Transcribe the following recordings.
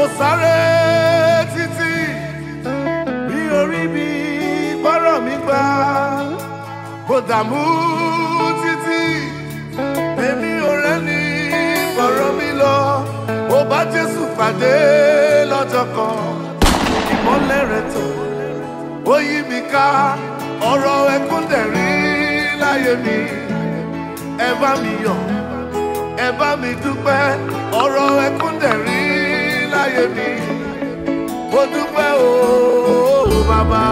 mo sáré títí bí orí mi bọ́rọ̀ mi gbà mo dààmú títí èmi ò rẹ́ni bọ́rọ̀ mi lọ mo bá Jésù pàdé lọ́jọ́ kan ìmọ́lẹ̀ rẹ̀ tó ó yí mi ká ọ̀rọ̀ ẹkún dẹ̀rín láyé mi ẹ bá mi yọ̀ ẹ bá mi dúpẹ́ ọ̀rọ̀ ẹkún dẹ̀rín láyé mi mo dúpẹ́ o bàbá.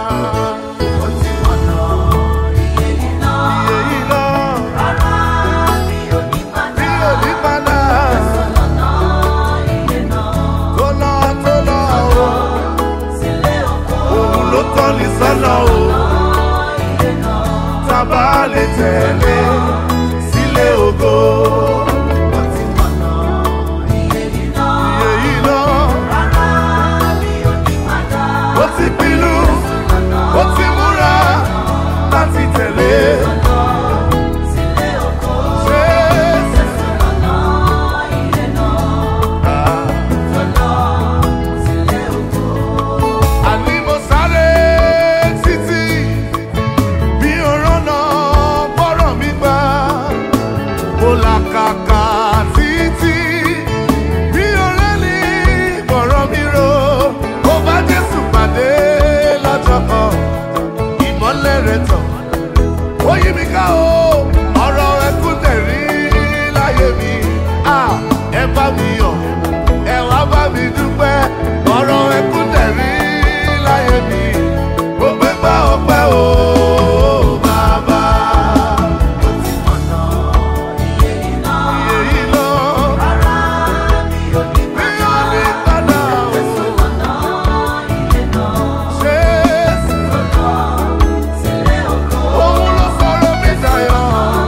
Mo ti mọ̀nà iye yìí lọ. Rárá mi ò ní padà. Jésù lọ́nà iye náà. Tó lọ o. Sílé oko. Òun ló tọ́ ní sọ́nà o. Iye náà. Tábà lè tẹ̀lé sílé ògo. Mo ti mọ̀nà iye yìí lọ. Rárá mi ò ní padà. Ó ti pinnu, ó ti múra láti tẹ̀lé. Sílé oko. Jésù. Jésù lọ́nà iye náà. Lọ́nà sílé oko. Àní mo sáré títí bí òrànà bọ́rọ̀ mi gbà. Mo làkàkà títí bí òrẹ́ni bọ̀rọ̀ mi rò. Mo bá Jésù pàdé lọ́jọ́ kan, ìmọ́lẹ̀ rẹ̀ tàn. Ó yí mi ká o, ọ̀rọ̀ ẹkún dẹ̀rín láyé mi. Ẹ bá mi yọ̀, ẹ wá bá mi dúpẹ́. Ọ̀rọ̀ ẹkún dẹ̀rín láyé mi. Mo gbé gbá ọpẹ́ o, bàbá. Mo ti mọ̀nà iye yìí lọ. Iye yìí lọ, Rárá mi ò ní mi padà. ò ní padà o. Jésù lọ́nà iye náà. Jésù, Lọ́nà sílé oko. òun ló sọ̀rọ̀ mi dayọ̀.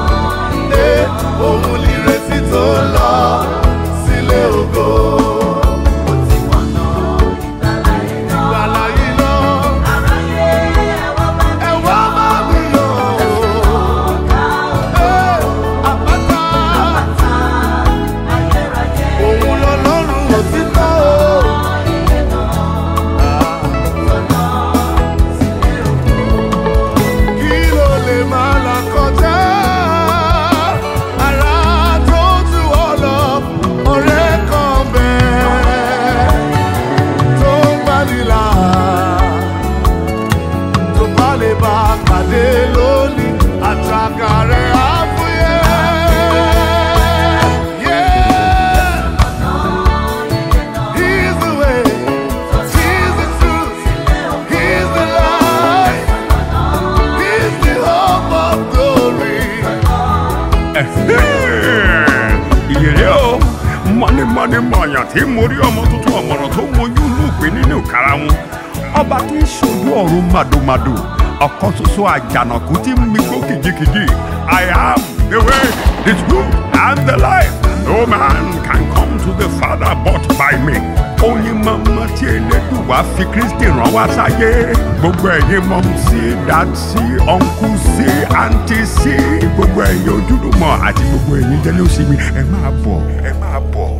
Òun nìrètí tó lọ sílé ògo. Mo ti mọ̀nà ìgbàlà yìí lọ. Ìgbàlà yìí lọ, Aráyé ẹ wá bá mi ẹ wá bá mi yọ̀. ọ̀gá Àpáta, àpáta ayérayé. òun lọ́lọ́run òtítọ́ o. Iye náà. Lọ́nà sílé oko. Kí ló lè máa là kọjá? Ara tó tú ọ lọ, ọ̀rẹ́ kan bẹ́ẹ̀ tó ń gbanilà. Tó bá lè bá a pàdé lónìí, àjàgà rẹ̀ á fúyẹ́. Yeah, he's the way, he's the truth, he's the light. He's the hope of glory. Ìyẹ̀lẹ́ o, mọ́nímọ́ní mọ̀ọ́yàn tí mo rí ọmọ tuntun ọ̀mọ̀ràn tó mojú lùpé nínú karahun. Ọba tí ń ṣojú ọ̀run màdòmàdò, ọ̀kan ṣoṣo àjànàkú tí ń migbó kìjikìji. I am the way, the truth, and the life. No man can come to the Father but by me. Oyin mama tí elédùn wá fi Kristi rán wá sáyé. Gbogbo ẹ̀yin mọ̀ sí, dad sí, uncle sí, auntie sí. Gbogbo ẹ̀yin ojúlùmọ̀ àti gbogbo ẹ̀yin jẹ́lẹ́ òsì mi. Ẹ máa bọ̀, ẹ máa bọ̀.